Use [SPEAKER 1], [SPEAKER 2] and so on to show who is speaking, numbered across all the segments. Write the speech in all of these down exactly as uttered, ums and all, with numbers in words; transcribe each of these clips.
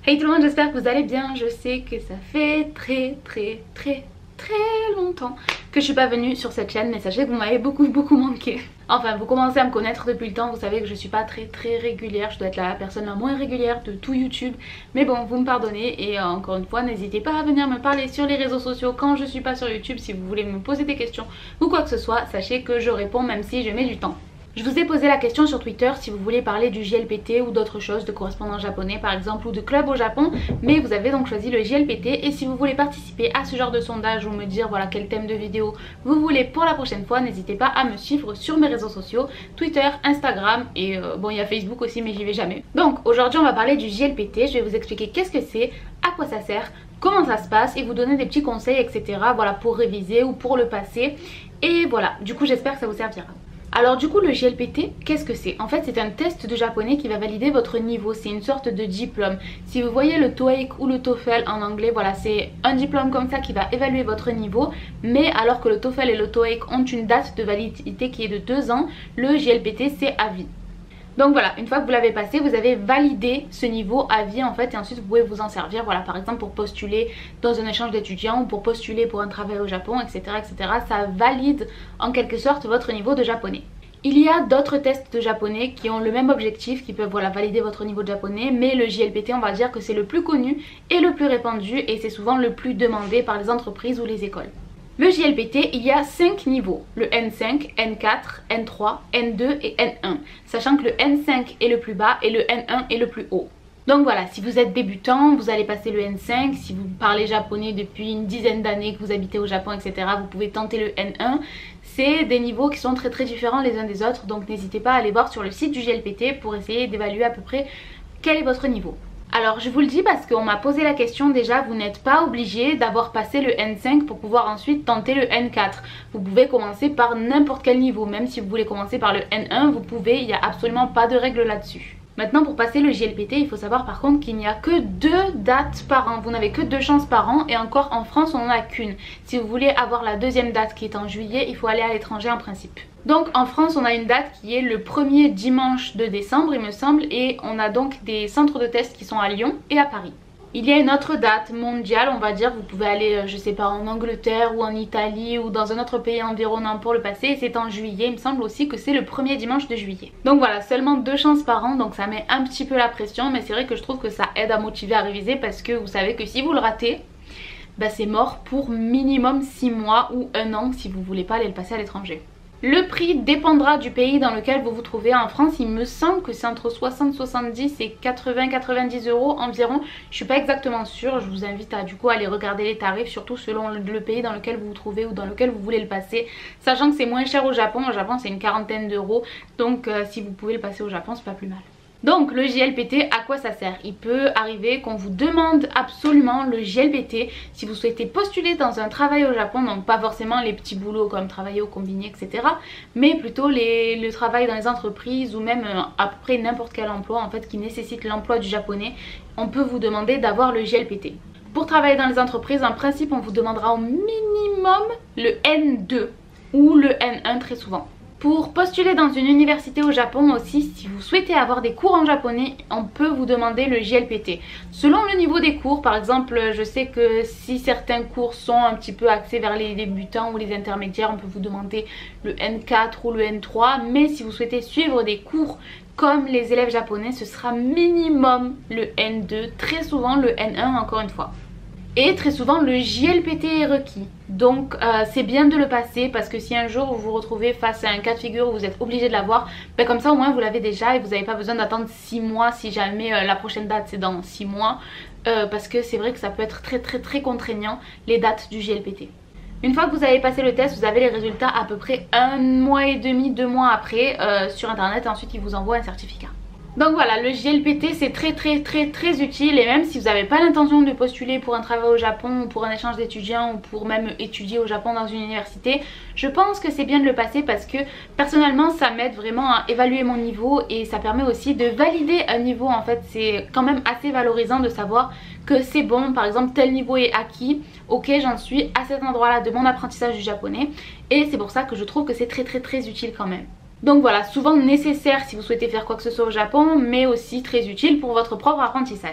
[SPEAKER 1] Hey tout le monde, j'espère que vous allez bien. Je sais que ça fait très très très très longtemps que je suis pas venue sur cette chaîne, mais sachez que vous m'avez beaucoup beaucoup manqué. Enfin, vous commencez à me connaître depuis le temps, vous savez que je suis pas très très régulière, je dois être la personne la moins régulière de tout YouTube. Mais bon, vous me pardonnez et euh, encore une fois, n'hésitez pas à venir me parler sur les réseaux sociaux quand je suis pas sur YouTube. Si vous voulez me poser des questions ou quoi que ce soit, sachez que je réponds même si je mets du temps. Je vous ai posé la question sur Twitter si vous voulez parler du J L P T ou d'autres choses, de correspondants japonais par exemple ou de club au Japon, mais vous avez donc choisi le J L P T. Et si vous voulez participer à ce genre de sondage ou me dire voilà quel thème de vidéo vous voulez pour la prochaine fois, n'hésitez pas à me suivre sur mes réseaux sociaux, Twitter, Instagram et euh, bon il y a Facebook aussi mais j'y vais jamais. Donc aujourd'hui on va parler du J L P T, je vais vous expliquer qu'est-ce que c'est, à quoi ça sert, comment ça se passe et vous donner des petits conseils etc. Voilà pour réviser ou pour le passer. Et voilà, du coup j'espère que ça vous servira. Alors du coup le J L P T, qu'est-ce que c'est? En fait c'est un test de japonais qui va valider votre niveau, c'est une sorte de diplôme. Si vous voyez le TOEIC ou le TOEFL en anglais, voilà c'est un diplôme comme ça qui va évaluer votre niveau. Mais alors que le TOEFL et le TOEIC ont une date de validité qui est de deux ans, le J L P T c'est à vie. Donc voilà, une fois que vous l'avez passé, vous avez validé ce niveau à vie en fait et ensuite vous pouvez vous en servir, voilà par exemple pour postuler dans un échange d'étudiants ou pour postuler pour un travail au Japon etc etc. Ça valide en quelque sorte votre niveau de japonais. Il y a d'autres tests de japonais qui ont le même objectif, qui peuvent voilà, valider votre niveau de japonais, mais le J L P T on va dire que c'est le plus connu et le plus répandu et c'est souvent le plus demandé par les entreprises ou les écoles. Le J L P T, il y a cinq niveaux, le N cinq, N quatre, N trois, N deux et N un, sachant que le N cinq est le plus bas et le N un est le plus haut. Donc voilà, si vous êtes débutant, vous allez passer le N cinq, si vous parlez japonais depuis une dizaine d'années, que vous habitez au Japon, et cetera, vous pouvez tenter le N un. C'est des niveaux qui sont très très différents les uns des autres, donc n'hésitez pas à aller voir sur le site du J L P T pour essayer d'évaluer à peu près quel est votre niveau. Alors je vous le dis parce qu'on m'a posé la question déjà, vous n'êtes pas obligé d'avoir passé le N cinq pour pouvoir ensuite tenter le N quatre. Vous pouvez commencer par n'importe quel niveau, même si vous voulez commencer par le N un, vous pouvez, il n'y a absolument pas de règle là-dessus. Maintenant pour passer le J L P T, il faut savoir par contre qu'il n'y a que deux dates par an, vous n'avez que deux chances par an et encore en France on n'en a qu'une. Si vous voulez avoir la deuxième date qui est en juillet, il faut aller à l'étranger en principe. Donc en France on a une date qui est le premier dimanche de décembre il me semble et on a donc des centres de tests qui sont à Lyon et à Paris. Il y a une autre date mondiale on va dire, vous pouvez aller je sais pas en Angleterre ou en Italie ou dans un autre pays environnant pour le passer et c'est en juillet, il me semble aussi que c'est le premier dimanche de juillet. Donc voilà, seulement deux chances par an donc ça met un petit peu la pression mais c'est vrai que je trouve que ça aide à motiver à réviser parce que vous savez que si vous le ratez, bah c'est mort pour minimum six mois ou un an si vous voulez pas aller le passer à l'étranger. Le prix dépendra du pays dans lequel vous vous trouvez. En France il me semble que c'est entre soixante soixante-dix et quatre-vingts quatre-vingt-dix euros environ. Je suis pas exactement sûre, je vous invite à du coup aller regarder les tarifs surtout selon le, le pays dans lequel vous vous trouvez ou dans lequel vous voulez le passer. Sachant que c'est moins cher au Japon, au Japon c'est une quarantaine d'euros donc euh, si vous pouvez le passer au Japon c'est pas plus mal. Donc le J L P T, à quoi ça sert? Il peut arriver qu'on vous demande absolument le J L P T si vous souhaitez postuler dans un travail au Japon, donc pas forcément les petits boulots comme travailler au combiné et cetera, mais plutôt les, le travail dans les entreprises ou même euh, à peu près n'importe quel emploi en fait qui nécessite l'emploi du japonais, on peut vous demander d'avoir le J L P T. Pour travailler dans les entreprises, en principe on vous demandera au minimum le N deux ou le N un très souvent. Pour postuler dans une université au Japon aussi, si vous souhaitez avoir des cours en japonais, on peut vous demander le J L P T. Selon le niveau des cours, par exemple, je sais que si certains cours sont un petit peu axés vers les débutants ou les intermédiaires, on peut vous demander le N quatre ou le N trois. Mais si vous souhaitez suivre des cours comme les élèves japonais, ce sera minimum le N deux, très souvent le N un encore une fois. Et très souvent le J L P T est requis. Donc euh, c'est bien de le passer parce que si un jour vous vous retrouvez face à un cas de figure où vous êtes obligé de l'avoir, ben comme ça au moins vous l'avez déjà et vous n'avez pas besoin d'attendre six mois si jamais euh, la prochaine date c'est dans six mois. Euh, parce que c'est vrai que ça peut être très très très contraignant les dates du J L P T. Une fois que vous avez passé le test, vous avez les résultats à peu près un mois et demi, deux mois après euh, sur internet et ensuite ils vous envoient un certificat. Donc voilà, le J L P T c'est très très très très utile et même si vous n'avez pas l'intention de postuler pour un travail au Japon ou pour un échange d'étudiants ou pour même étudier au Japon dans une université, je pense que c'est bien de le passer parce que personnellement ça m'aide vraiment à évaluer mon niveau et ça permet aussi de valider un niveau. En fait c'est quand même assez valorisant de savoir que c'est bon, par exemple tel niveau est acquis, ok j'en suis à cet endroit là de mon apprentissage du japonais et c'est pour ça que je trouve que c'est très très très utile quand même. Donc voilà, souvent nécessaire si vous souhaitez faire quoi que ce soit au Japon, mais aussi très utile pour votre propre apprentissage.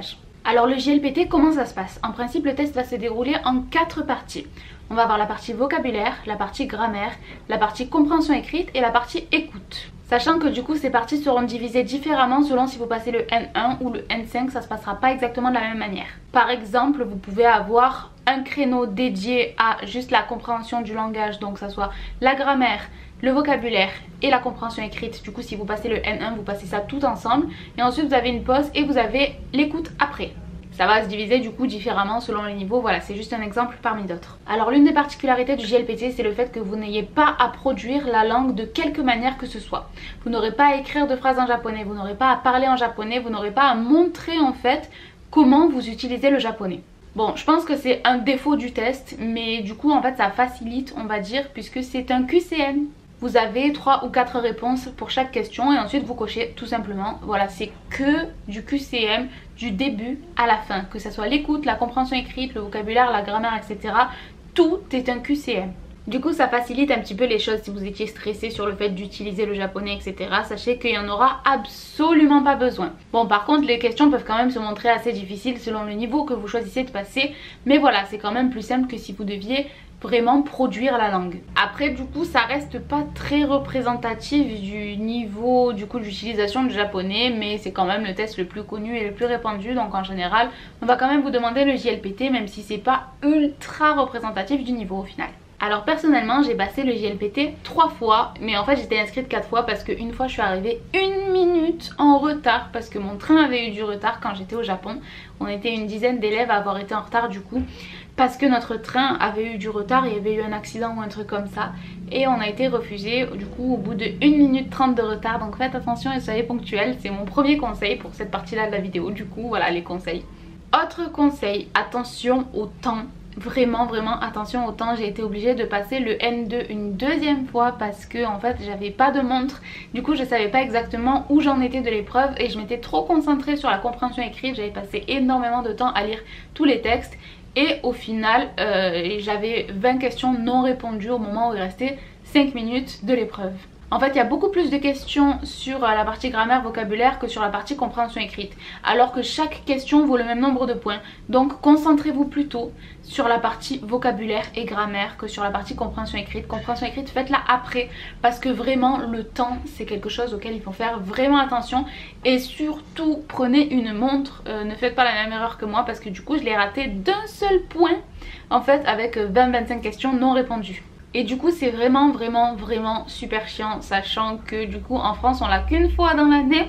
[SPEAKER 1] Alors le J L P T, comment ça se passe? En principe le test va se dérouler en quatre parties. On va avoir la partie vocabulaire, la partie grammaire, la partie compréhension écrite et la partie écoute. Sachant que du coup ces parties seront divisées différemment selon si vous passez le N un ou le N cinq, ça se passera pas exactement de la même manière. Par exemple, vous pouvez avoir un créneau dédié à juste la compréhension du langage, donc ça soit la grammaire, le vocabulaire et la compréhension écrite. Du coup si vous passez le N un, vous passez ça tout ensemble et ensuite vous avez une pause et vous avez l'écoute après. Ça va se diviser du coup différemment selon les niveaux, voilà, c'est juste un exemple parmi d'autres. Alors l'une des particularités du J L P T, c'est le fait que vous n'ayez pas à produire la langue de quelque manière que ce soit. Vous n'aurez pas à écrire de phrases en japonais, vous n'aurez pas à parler en japonais, vous n'aurez pas à montrer en fait comment vous utilisez le japonais. Bon, je pense que c'est un défaut du test, mais du coup en fait ça facilite, on va dire, puisque c'est un Q C M. Vous avez trois ou quatre réponses pour chaque question et ensuite vous cochez tout simplement. Voilà, c'est que du Q C M du début à la fin. Que ce soit l'écoute, la compréhension écrite, le vocabulaire, la grammaire, et cetera. Tout est un Q C M. Du coup ça facilite un petit peu les choses si vous étiez stressé sur le fait d'utiliser le japonais, et cetera. Sachez qu'il n'y en aura absolument pas besoin. Bon, par contre les questions peuvent quand même se montrer assez difficiles selon le niveau que vous choisissez de passer. Mais voilà, c'est quand même plus simple que si vous deviez vraiment produire la langue. Après du coup ça reste pas très représentatif du niveau du coup d'utilisation du japonais, mais c'est quand même le test le plus connu et le plus répandu, donc en général on va quand même vous demander le J L P T, même si c'est pas ultra représentatif du niveau au final. Alors personnellement j'ai passé le J L P T trois fois, mais en fait j'étais inscrite quatre fois parce qu'une fois je suis arrivée une minute en retard parce que mon train avait eu du retard quand j'étais au Japon. On était une dizaine d'élèves à avoir été en retard du coup parce que notre train avait eu du retard, il y avait eu un accident ou un truc comme ça et on a été refusé du coup au bout de une minute trente de retard, donc faites attention et soyez ponctuels, c'est mon premier conseil pour cette partie là de la vidéo. Du coup voilà les conseils. Autre conseil, attention au temps. Vraiment vraiment attention au temps, j'ai été obligée de passer le N deux une deuxième fois parce que en fait j'avais pas de montre, du coup je savais pas exactement où j'en étais de l'épreuve et je m'étais trop concentrée sur la compréhension écrite, j'avais passé énormément de temps à lire tous les textes et au final euh, j'avais vingt questions non répondues au moment où il restait cinq minutes de l'épreuve. En fait il y a beaucoup plus de questions sur la partie grammaire vocabulaire que sur la partie compréhension écrite, alors que chaque question vaut le même nombre de points. Donc concentrez-vous plutôt sur la partie vocabulaire et grammaire que sur la partie compréhension écrite. Compréhension écrite faites-la après parce que vraiment le temps c'est quelque chose auquel il faut faire vraiment attention et surtout prenez une montre, euh, ne faites pas la même erreur que moi parce que du coup je l'ai raté d'un seul point en fait avec vingt à vingt-cinq questions non répondues. Et du coup c'est vraiment vraiment vraiment super chiant, sachant que du coup en France on l'a qu'une fois dans l'année.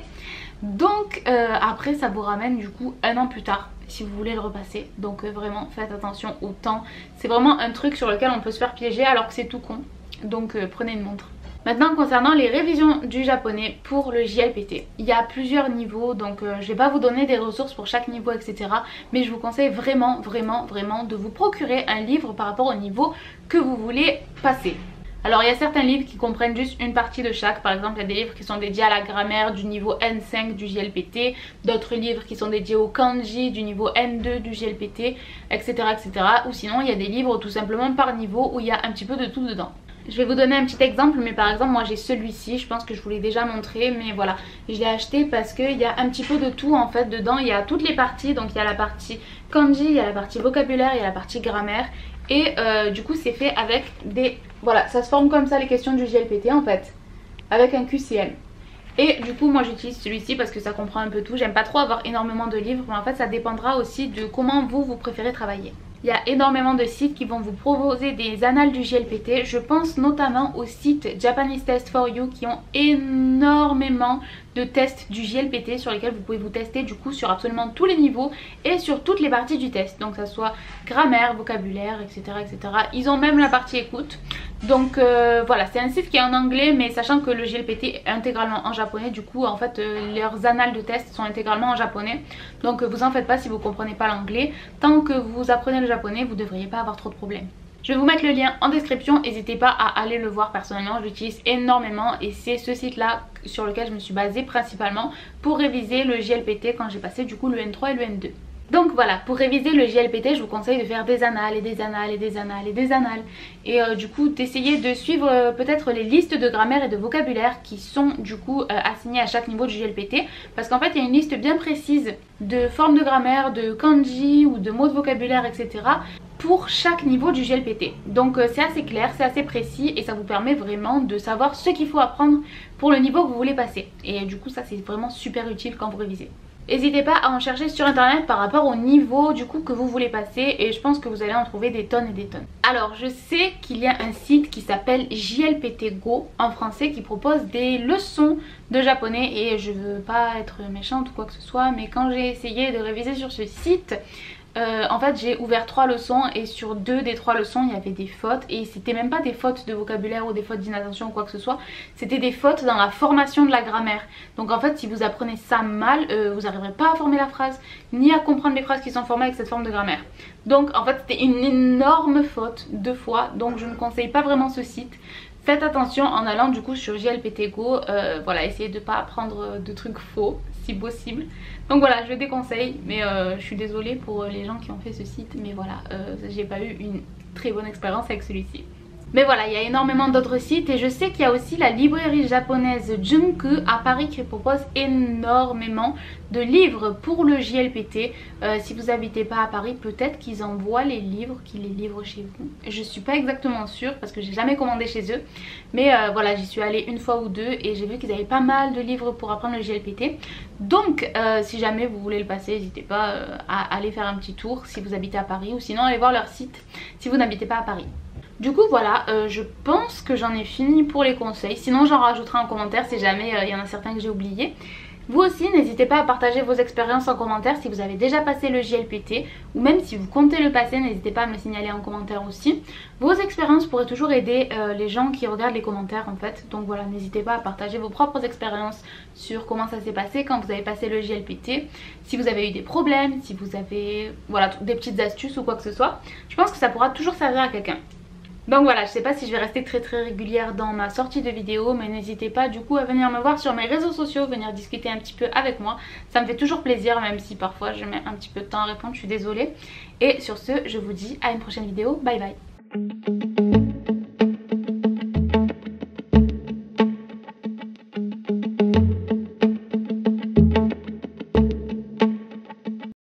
[SPEAKER 1] Donc euh, après ça vous ramène du coup un an plus tard si vous voulez le repasser. Donc euh, vraiment faites attention au temps. C'est vraiment un truc sur lequel on peut se faire piéger alors que c'est tout con. Donc euh, prenez une montre. Maintenant concernant les révisions du japonais pour le J L P T, il y a plusieurs niveaux, donc euh, je vais pas vous donner des ressources pour chaque niveau et cetera. Mais je vous conseille vraiment vraiment vraiment de vous procurer un livre par rapport au niveau que vous voulez passer. Alors il y a certains livres qui comprennent juste une partie de chaque, par exemple il y a des livres qui sont dédiés à la grammaire du niveau N cinq du J L P T, d'autres livres qui sont dédiés au kanji du niveau N deux du J L P T, et cetera et cetera. Ou sinon il y a des livres tout simplement par niveau où il y a un petit peu de tout dedans. Je vais vous donner un petit exemple, mais par exemple moi j'ai celui-ci, je pense que je vous l'ai déjà montré, mais voilà, je l'ai acheté parce qu'il y a un petit peu de tout en fait dedans, il y a toutes les parties, donc il y a la partie kanji, il y a la partie vocabulaire, il y a la partie grammaire, et euh, du coup c'est fait avec des... Voilà, ça se forme comme ça les questions du J L P T en fait, avec un Q C M. Et du coup moi j'utilise celui-ci parce que ça comprend un peu tout, j'aime pas trop avoir énormément de livres, mais en fait ça dépendra aussi de comment vous, vous préférez travailler. Il y a énormément de sites qui vont vous proposer des annales du J L P T. Je pense notamment au site Japanese Test for You qui ont énormément de tests du J L P T sur lesquels vous pouvez vous tester du coup sur absolument tous les niveaux et sur toutes les parties du test. Donc ça soit grammaire, vocabulaire, et cetera et cetera. Ils ont même la partie écoute. Donc euh, voilà, c'est un site qui est en anglais, mais sachant que le J L P T est intégralement en japonais, du coup en fait euh, leurs annales de tests sont intégralement en japonais. Donc euh, vous en faites pas si vous comprenez pas l'anglais. Tant que vous apprenez le japonais, vous devriez pas avoir trop de problèmes. Je vais vous mettre le lien en description, n'hésitez pas à aller le voir. Personnellement je l'utilise énormément et c'est ce site là sur lequel je me suis basée principalement pour réviser le J L P T quand j'ai passé du coup le N trois et le N deux. Donc voilà, pour réviser le J L P T, je vous conseille de faire des annales et des annales et des annales et des annales. Et euh, du coup d'essayer de suivre euh, peut-être les listes de grammaire et de vocabulaire qui sont du coup euh, assignées à chaque niveau du J L P T. Parce qu'en fait il y a une liste bien précise de formes de grammaire, de kanji ou de mots de vocabulaire, et cetera pour chaque niveau du J L P T. Donc euh, c'est assez clair, c'est assez précis et ça vous permet vraiment de savoir ce qu'il faut apprendre pour le niveau que vous voulez passer. Et du coup ça c'est vraiment super utile quand vous révisez. N'hésitez pas à en chercher sur internet par rapport au niveau du coup que vous voulez passer et je pense que vous allez en trouver des tonnes et des tonnes. Alors je sais qu'il y a un site qui s'appelle J L P T Go en français qui propose des leçons de japonais et je veux pas être méchante ou quoi que ce soit, mais quand j'ai essayé de réviser sur ce site, Euh, en fait j'ai ouvert trois leçons et sur deux des trois leçons il y avait des fautes et c'était même pas des fautes de vocabulaire ou des fautes d'inattention ou quoi que ce soit, c'était des fautes dans la formation de la grammaire. Donc en fait si vous apprenez ça mal, euh, vous n'arriverez pas à former la phrase ni à comprendre les phrases qui sont formées avec cette forme de grammaire. Donc en fait c'était une énorme faute deux fois, donc je ne conseille pas vraiment ce site. Faites attention en allant du coup sur J L P T Go, euh, voilà, essayez de pas apprendre de trucs faux si possible. Donc voilà, je déconseille, mais euh, je suis désolée pour les gens qui ont fait ce site, mais voilà, euh, j'ai pas eu une très bonne expérience avec celui-ci. Mais voilà, il y a énormément d'autres sites et je sais qu'il y a aussi la librairie japonaise Junku à Paris qui propose énormément de livres pour le J L P T. Euh, si vous n'habitez pas à Paris, peut-être qu'ils envoient les livres, qu'ils les livrent chez vous. Je suis pas exactement sûre parce que j'ai jamais commandé chez eux. Mais euh, voilà, j'y suis allée une fois ou deux et j'ai vu qu'ils avaient pas mal de livres pour apprendre le J L P T. Donc euh, si jamais vous voulez le passer, n'hésitez pas euh, à aller faire un petit tour si vous habitez à Paris ou sinon allez voir leur site si vous n'habitez pas à Paris. Du coup voilà, euh, je pense que j'en ai fini pour les conseils. Sinon j'en rajouterai en commentaire si jamais il euh, y en a certains que j'ai oubliés. Vous aussi n'hésitez pas à partager vos expériences en commentaire si vous avez déjà passé le J L P T ou même si vous comptez le passer, n'hésitez pas à me le signaler en commentaire aussi. Vos expériences pourraient toujours aider euh, les gens qui regardent les commentaires en fait. Donc voilà, n'hésitez pas à partager vos propres expériences sur comment ça s'est passé quand vous avez passé le J L P T. Si vous avez eu des problèmes, si vous avez voilà, des petites astuces ou quoi que ce soit. Je pense que ça pourra toujours servir à quelqu'un. Donc voilà, je sais pas si je vais rester très très régulière dans ma sortie de vidéos, mais n'hésitez pas du coup à venir me voir sur mes réseaux sociaux, venir discuter un petit peu avec moi. Ça me fait toujours plaisir, même si parfois je mets un petit peu de temps à répondre, je suis désolée. Et sur ce, je vous dis à une prochaine vidéo, bye bye.